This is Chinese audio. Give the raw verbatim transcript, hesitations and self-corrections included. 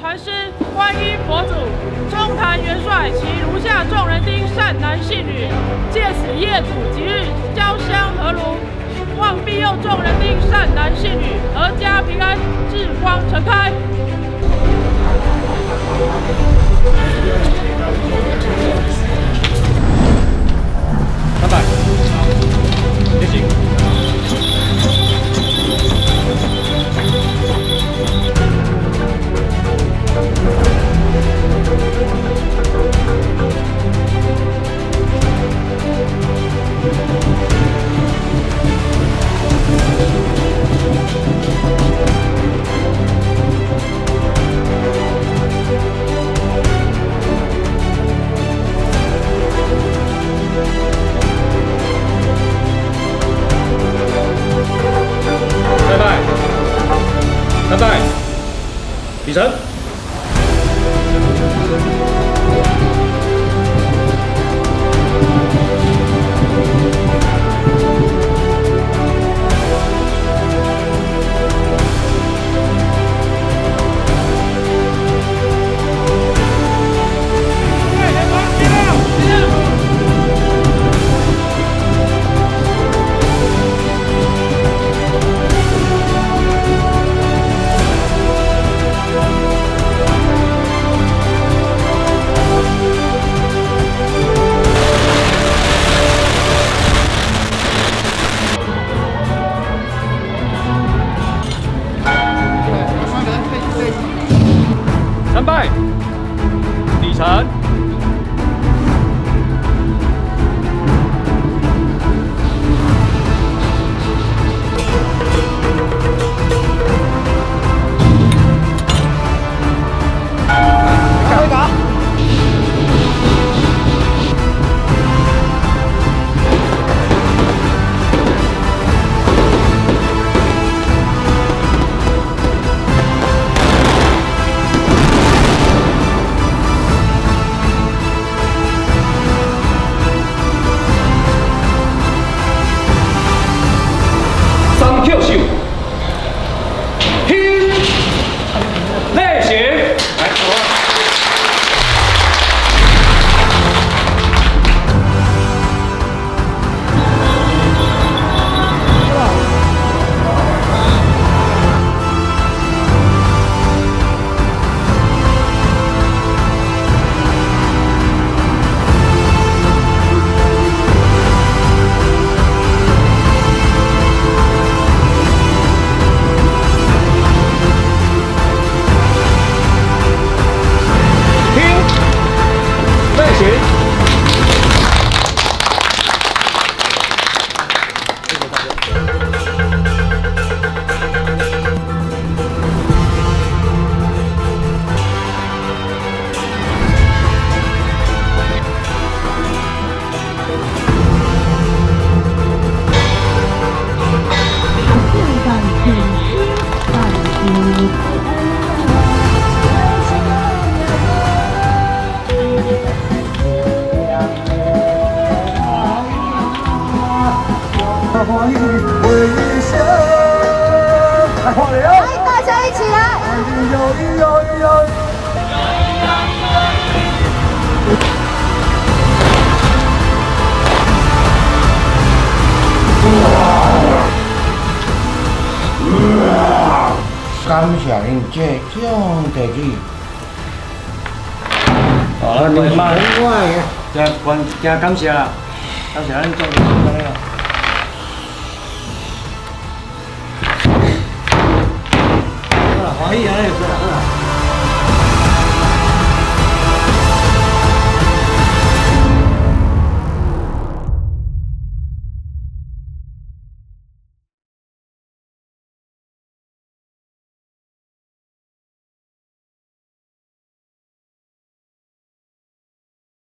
禅师、观音佛祖、中坛元帅及炉下众人丁善男信女，借此业主即日交香合炉，望庇佑众人丁善男信女阖家平安，智光盛开。 三百，也行。 三拜，礼成。三拜，礼成。 赶快打！ 三 Q 秀，拼类型，来，走啊！ 欢迎回乡，来花莲！ 来，大家一起来！ 有有有有。 感谢恁这种地址。 好，你慢， 我加关加感谢啦，感谢咱种的安尼啦。 欢喜安尼。